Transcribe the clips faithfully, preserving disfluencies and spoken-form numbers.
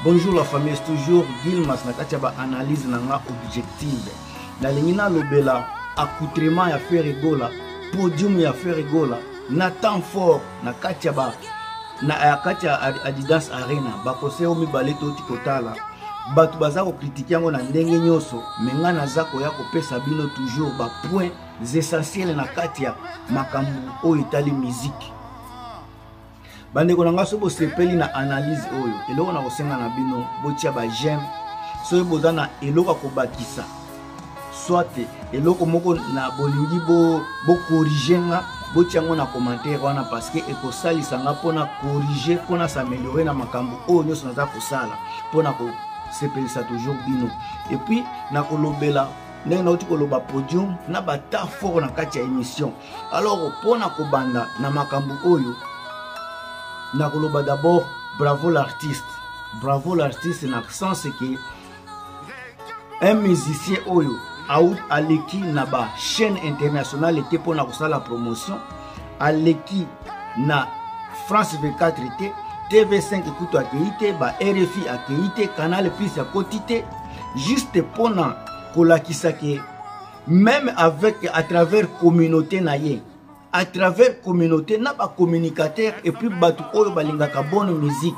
Bonjour la famille, c'est toujours Gilmas na kati ba analyse na nga objective. Na lingina lobela accoutrement ya faire rigola, podium ya faire rigola, na temps fort na kati ba na kati Adidas Arena ba koseo mi baleto tikotala. Batu baza ko critiquer ngo na ndenge nyoso, menga na zako ya ko pesa bino toujours ba points essentiels na kati ya makambu o itali musique. Bande ko nanga so bo sepeli na analyse oyo eloko na kosenga na bino botia ba j'aime so boza na eloko ko bakisa soit eloko moko na bolingi bo bo corriger nga botia ngo na commentaire wana parce que eko salisa nga pona corriger pona s'améliorer na makambo oyo nyoso naza kosala pona ko sepeli ça toujours bino et puis na kolobela ndenge nauti koloba podium na bata fort na kati ya émission alors pona ko banda na makambo oyo Nakoloba d'abord, bravo l'artiste. Bravo l'artiste, dans le sens que un musicien oyo out aleki na ba chaîne internationale était pour na la promotion, aleki na France vingt-quatre était, T V cinq écoute accueillité, ba R F I accueillité, Canal Plus à côté, juste pour na kolakisa ke même avec à travers communauté naye. À travers communauté na ba communicateur et puis batu oyo balingaka bonne musique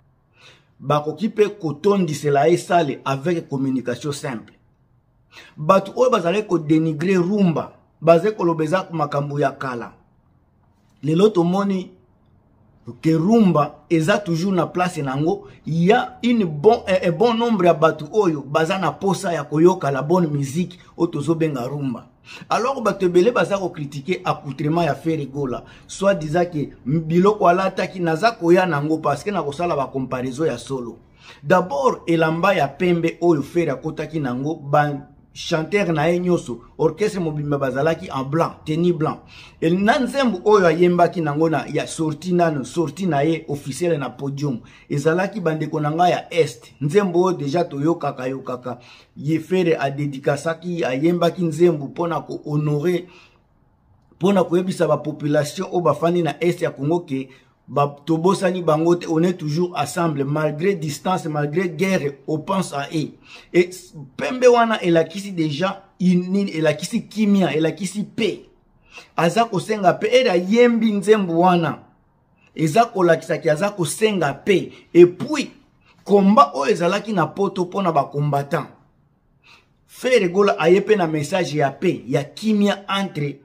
bakoki pe kotondi cela et sale avec communication simple batu oyo bazale ko dénigrer rumba bazé ko lobeza makambu ya kala lelo tomoni que rumba eza toujours na place nango il y a une bon un bon nombre ya batu oyo baza na posa ya koyoka la bonne musique otozo benga rumba. Alors bato belé baza ko critiquer accoutrement ya faire rigola soit disant que biloko alata ki naza koya nango parce que na kosala ba comparaison ya solo d'abord elamba ya pembe oyo faire akota ki nango ban chanteur na enyoso orchestre mobimba bazalaki en blanc tenue blanc el nanzembu oyo ayemba ki nango na ya sorti nano sorti na ye officiel na podium ezalaki bandeko nanga ya est nzembo déjà toyoka kayokaka ye fere a dédicacaki ayemba ki nzembu pona ko honorer pona ko yebisa ba population o bafani na est ya Congo ke ba tobosani bangote on est toujours ensemble malgré distance malgré guerre on pense à eux et pembe wana elakisi déjà ini elakisi kimia elakisi pe aza ko senga pe era yembi nzembu wana eza ko lakisa ki aza ko senga pe et puis combat o ezalaki na poto pona ba combattant faire rigola ayepe na message ya pe ya kimia entre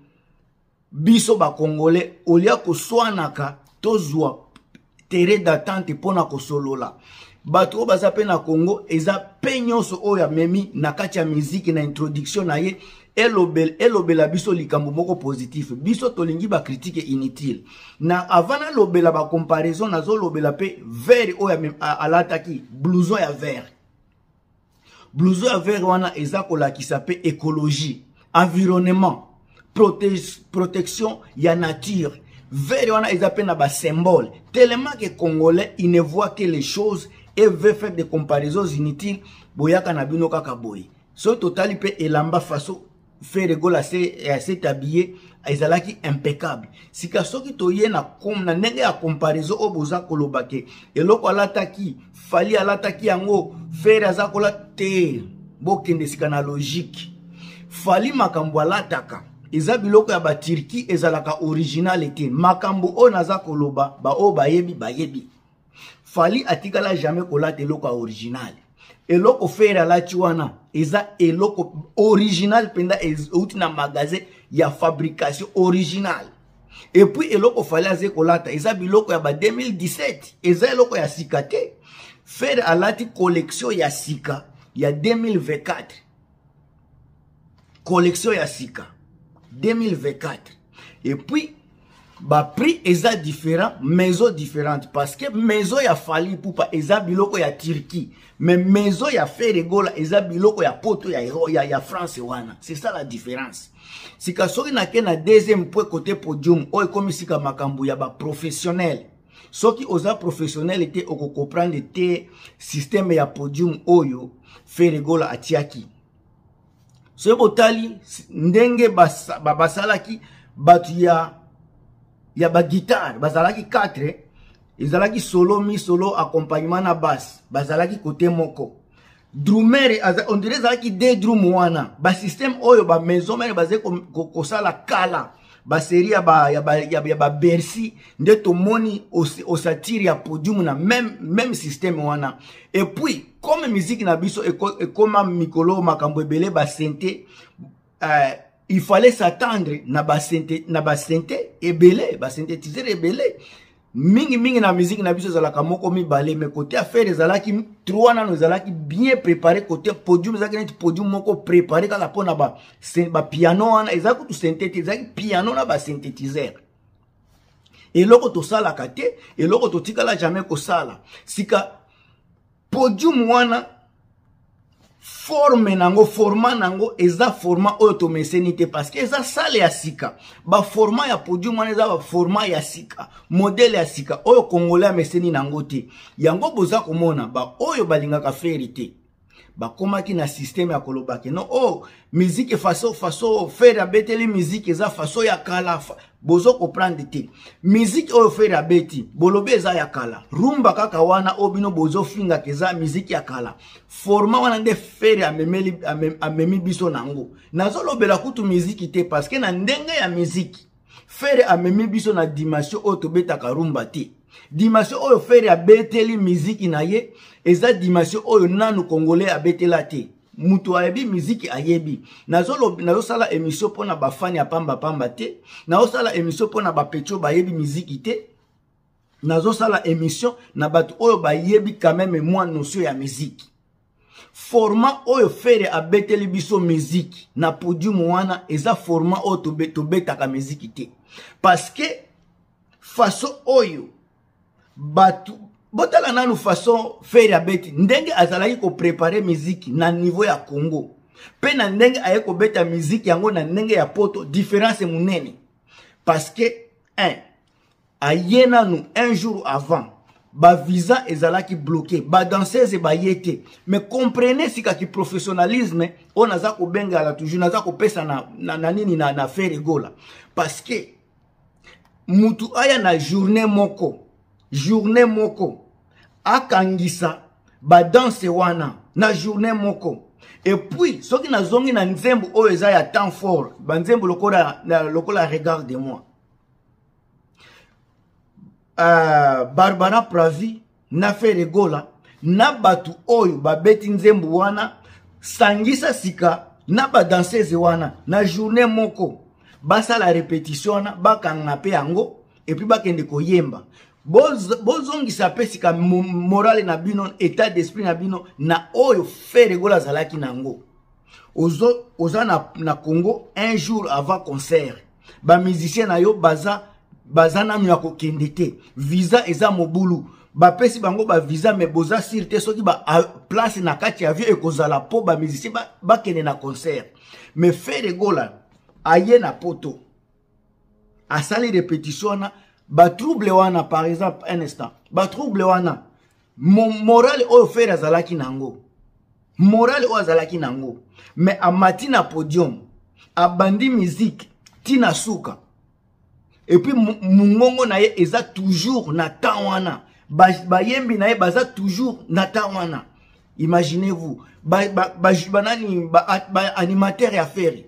biso ba congolais olia ko swanaka tozwa terre d'attente pona ko solola bato baza pe na Congo eza pe nyonso oya memi na kati ya musique na introduction na ye elobel elobela biso likambo moko positif biso tolingi ba critique inutile na avant lobela ba comparaison nazo lobela pe vert oya alataki blouson ya vert blouson ya vert wana eza ko lakisa pe écologie environnement protection ya nature. Vert wana eza pe na ba symbole tellement que congolais il ne voit que les choses et veut faire des comparaisons inutiles boyaka na bino kaka boy so totali pe elamba faso faire rigola c'est c'est habillé ezalaki impeccable sika soki toye na comme na ndenge ya comparaison oboza kolobake eloko alataki fali alataki yango faire azakola te bokende sika na logique fali makambo alataka eza biloko ya ba Turki ezalaka originalité makambo o naza koloba ba o bayebi bayebi fali atikala jamais kolata eloko original eloko faire la chiwana eza eloko original penda outi na magasin ya fabrication original et puis eloko fali aze kolata eza biloko ya ba deux mille dix-sept eza eloko ya sika te faire alati collection ya sika ya deux mille vingt-quatre collection ya sika deux mille vingt-quatre et puis ba prix eza différent maison différente parce que maison ya fali pupa eza biloko ya Turquie mais maison ya faire rigola eza biloko ya poto ya ya, ya France wana c'est ça la différence sika soki na ke na deuxième point côté podium o comme sika makambu ya ba professionnel soki oza professionnel était oko comprendre te système ya podium oyo faire rigola atiaki so botali ndenge basa, basalaki batu ya ya ba guitare bazalaki quatre ezalaki solo mi solo accompagnement na basse bazalaki côté moko drummer on dirait ezalaki deux drum wana ba système oyo ba maison mère basé kosala kala ba série ya ba ya ba ya ba Bercy nde tomoni osatiri ya podium na même même système wana. Et puis comme musique na biso et comme mikolo makambo ebele ba synthé euh, il fallait s'attendre na ba synthé na ba synthé ebele ba synthétiseur ebele mingi mingi na musique na biso zalaka moko mibale mais côté affaire zalaki trois nano zalaki bien préparé côté podium zalaki net podium moko préparé kala pona ba ba piano wana ezaki tout synthétiseur piano na ba synthétiseur et loko to sala kate et loko to tikala jamais ko sala sika podium wana forme nango format nango eza format oyo to mesenite parce que eza sale ya sika ba format ya podium wana eza ba format ya sika modèle ya sika oyo congolais ya meseni nango te yango boza komona ba oyo balingaka ferité ba komaki na système ya kolobaki no oh musique façon façon faire abeteli musique eza façon ya kala bozo comprendre te musique oyo faire abeti bolobe eza ya kala rumba kaka wana obino bozo finga keza musique ya kala format wana nde faire amemeli amemi biso nango nazolobela kutu musique te parce que na ndenge ya musique faire amemi biso na dimension oyo tobetaka rumba te dimension oyo faire abeteli musique na ye eza dimension oyo nanu congolais abetela te mutu ayebi musique ayebi nazolo nazosala émission pona ba fani ya pamba pamba te nazosala émission pona ba petro bayebi musique te nazosala émission na batu oyo bayebi quand même moi notion ya musique format oyo faire abeteli biso musique na podium wana eza format oyo tobetaka musique te parce que façon oyo batu botala nanu façon faire abeti ndenge azalaki ko préparer musique na niveau ya Congo pe na ndenge aye ko beta musique yango na ndenge ya poto différence munene parce que un ayena nu un jour avant ba visa ezalaki bloqué ba danseuse ba yete mais comprenez si ka ki professionnalisme on aza ko benga la toujours naza ko pesa na na, na nini na na faire gola parce que mutu aya na journée moko journée moko akangisa ba danse wana na journée moko et puis soki na zongi na nzembo oyo eza ya temps fort ba nzembo lokola lokola regarde-moi euh, Barbara Pravi na fait gola na batu oyo ba beti nzembo wana sangisa sika na ba danseuse wana na journée moko basa la répétition wana bakanga pe yango et puis bakende koyemba bozongi sape sika morale na bino état d'esprit na bino na oyo faire gola zalaki nango ozo oza na, na Congo un jour avant concert ba musicien na yo baza baza na ya kokende te visa eza mobulu ba pesi bango ba visa mais boza sur te soki ba place na kati avion ekozala po ba musicien ba, ba kende na concert mais faire gola aye na poto asali répétition na ba trouble wana par exemple un instant ba trouble wana mon moral o faire azalaki nango moral o azalaki nango mais a matina podium a bandi musique tina suka et puis mungongo na ye eza toujours na temps wana ba, ba yembi na ye baza toujours na temps wana imaginez-vous ba ba, ba, ba nani ba, ba animateur ya faire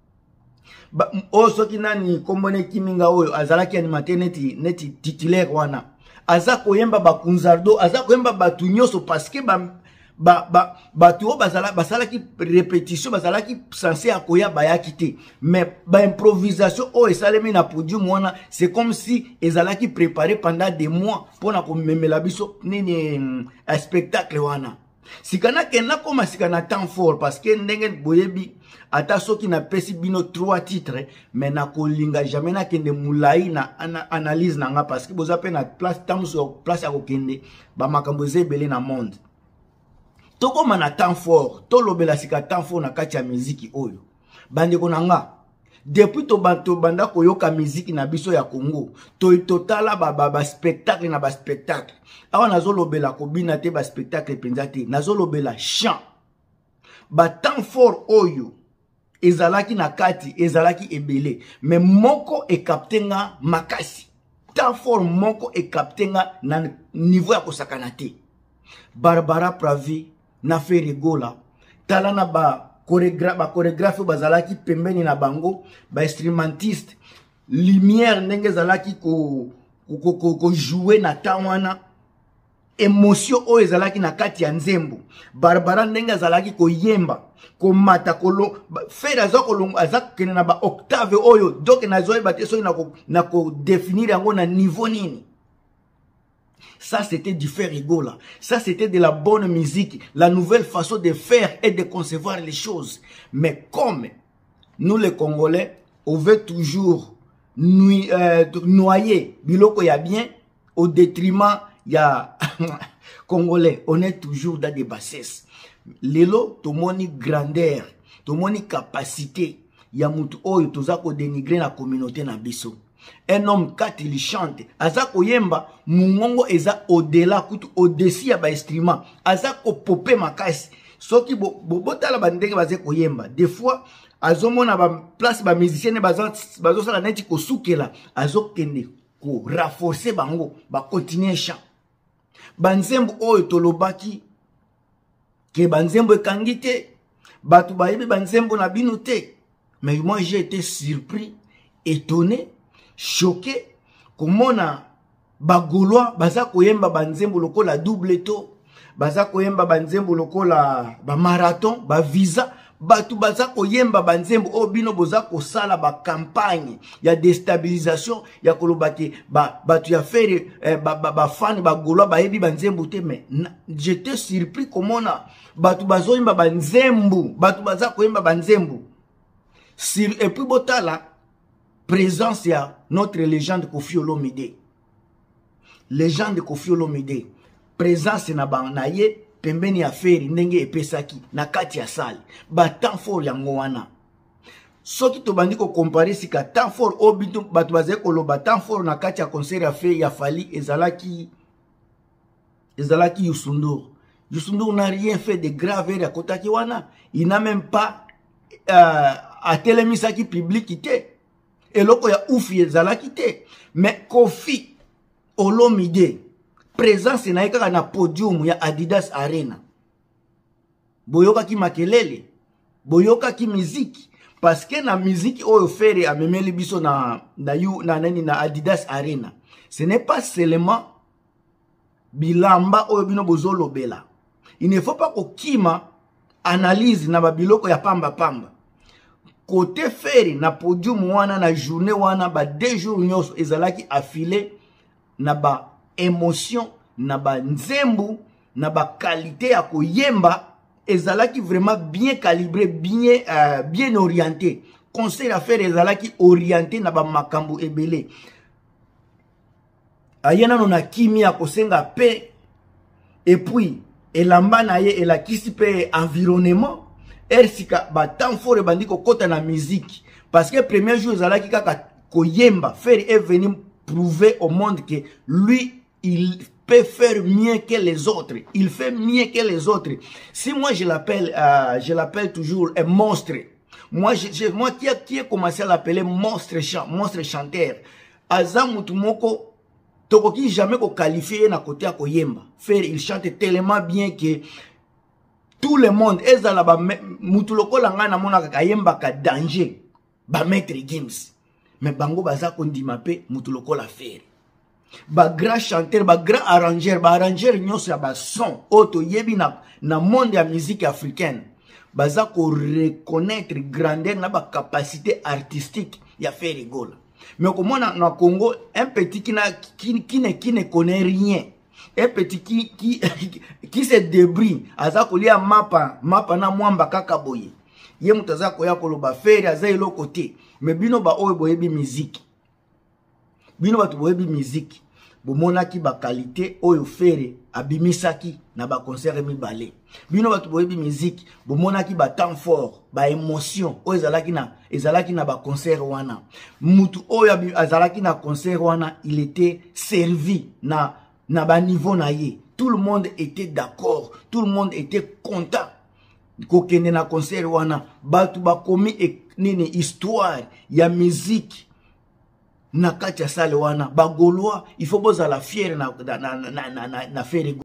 ba o soki nani kombone kiminga oyo azalaki animateur neti neti titulaire wana aza koyemba ba kunzardo aza koyemba batu nyoso parce que ba ba ba batu o bazala basalaki répétition bazalaki censé akoya bayaki te mais ba improvisation o esalemi na podium wana c'est comme si ezalaki préparé pendant des mois pona ko memela biso nini un spectacle wana sikana kena koma sikana temps fort parce que ndenge boyebi ata soki na pesi bino trois titres mais na kolinga jamais na kende mulai na ana, analyse nanga parce que boza pe na place temps sur place ya kokende ba makambo ezebele na monde toko mana temps fort to lobela sika temps fort na kati ya musique oyo bande konanga depuis to banto banda koyoka musique na biso ya Congo to totala ba ba, ba spectacle na ba spectacle awa nazolobela kobina te ba spectacle penza te nazolobela chant ba temps fort oyo ezalaki na kati ezalaki ebele mais moko e captenga makasi temps fort moko e captenga na niveau ya kosakana te. Barbara Pravi na Ferregola tala na ba chorégraphe ba chorégraphe bazalaki pembeni na bango ba instrumentiste lumière ndenge zalaki ko ko ko, ko jouer na tawana émotion o ezalaki na kati ya nzembo. Barbara ndenge azalaki ko yemba ko mata kolo faire azo kolongo azak kene na ba octave oyo donc na zoe ba teso na ko na ko définir yango na niveau nini. Ça c'était du Ferregola. Ça c'était de la bonne musique, la nouvelle façon de faire et de concevoir les choses. Mais comme nous les Congolais, on veut toujours nous, euh, noyer biloko ya bien au détriment ya Congolais. On est toujours dans des bassesses. Lelo tomoni grandeur, tomoni capacité ya mutu oyo tozako dénigrer la communauté na biso. Un homme quand il chante, azako yemba mungongo eza au-delà kutu au-dessus ya ba instrument. Azako popé makasi. Soki bo botala bandenge baze ko yemba. Des fois azomona ba place ba musicien ne bazo bazo sala neti ko sukela, azokende ko renforcer bango, ba continuer chant. Banzembo oyo tolobaki que banzembo ekangi te, batu bayebi banzembo na bino te. Mais moi j'ai été surpris, étonné, choqué comment na bagolois baza koyemba banzembo lokola double to, baza koyemba banzembo lokola ba marathon, ba visa, batu baza koyemba banzembo o bino boza kosala ba campagne ya déstabilisation ya kolobaki ba batu ya faire eh, ba, ba, ba fan ba golois bayebi banzembo te. Mais j'étais surpris comment na batu bazoyemba banzembo, batu baza koyemba banzembo. Sur et puis botala présence ya notre légende Koffi Olomide. Légende Koffi Olomide. Présence na banaye pembeni ya feri ndenge epesaki na kati ya salle. Ba temps fort yango wana. Soki to bandi ko comparer sika temps fort obitu batu baze koloba temps fort na kati ya concert ya feri ya Fally ezalaki ezalaki Youssou N'Dour. Youssou N'Dour n'a rien fait de grave à kotaki wana. Il n'a même pas euh, à télémisaki public ité. Et loko ya oufi ezalaki te. Mais Koffi Olomide présence na yeka na podium ya Adidas Arena. Boyoka ki makelele, boyoka ki musique parce que na musique oyo fere amemeli biso na na yu na nani na Adidas Arena. Ce n'est pas seulement bilamba oyo bino bozolo bela. Il ne faut pas ko kima analyse na babiloko ya pamba pamba. Côté fere na podium wana na journée wana ba deux jours nyos ezalaki affilé na ba émotion na ba nzembu na ba qualité ya koyemba ezalaki vraiment bien calibré, bien euh, bien orienté. Conseil à faire ezalaki orienté na ba makambo ebele. Ayana nona kimi ya kosenga pe et puis elamba na ye elakisi pe environnement. Ersika ba temps fort bandi ko kota na musique parce que premier jour ezalaki kaka koyemba. Faire est venu prouver au monde que lui il peut faire mieux que les autres. Il fait mieux que les autres. Si moi je l'appelle, euh, je l'appelle toujours un monstre. Moi, je, je, moi qui a, qui a commencé à l'appeler monstre chant, monstre chanteur. Azamutu moko tokoki jamais ko qualifier na côté à koyemba. Faire il chante tellement bien que tout le monde ezala ba mutu lokola nga na mona kayemba ka danger ba maître Gims. Mais bango baza kondima pe mutu lokola faire. Ba grand chanteur, ba grand arrangeur, ba arrangeur nyonso ya ba son auto yebi na na monde ya musique africaine. Baza ko reconnaître grandeur na ba capacité artistique ya Ferregola. Mais comment na Congo un petit qui na qui, qui ne qui ne connaît rien. Un petit qui qui qui se débrouille aza kolia mapa mapa na mwamba kaka boye. Ye mutaza koya koloba Ferre aza elo côté. Mais bino ba oyo boyebi musique. Bino batu boyebi musique. Bomonaki ba qualité oyo Ferre abimisaki na ba concert mibale. Bino batu boyebi musique. Bomonaki ba temps fort, ba émotion oyo ezalaki na ezalaki na ba concert wana. Mutu oyo azalaki na concert wana, il était servi na na ba niveau na ye. Tout le monde était d'accord, tout le monde était content. Kokende na concert wana, batu ba komi nini histoire ya musique na kati ya sale wana ba Gaulois il faut bozala fier na na na na, na, na Ferregola